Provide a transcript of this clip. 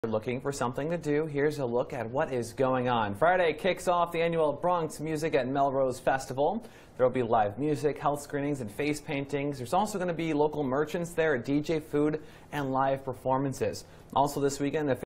Looking for something to do, here's a look at what is going on. Friday kicks off the annual Bronx Music at Melrose Festival. There will be live music, health screenings, and face paintings. There's also going to be local merchants there, DJ food, and live performances. Also this weekend,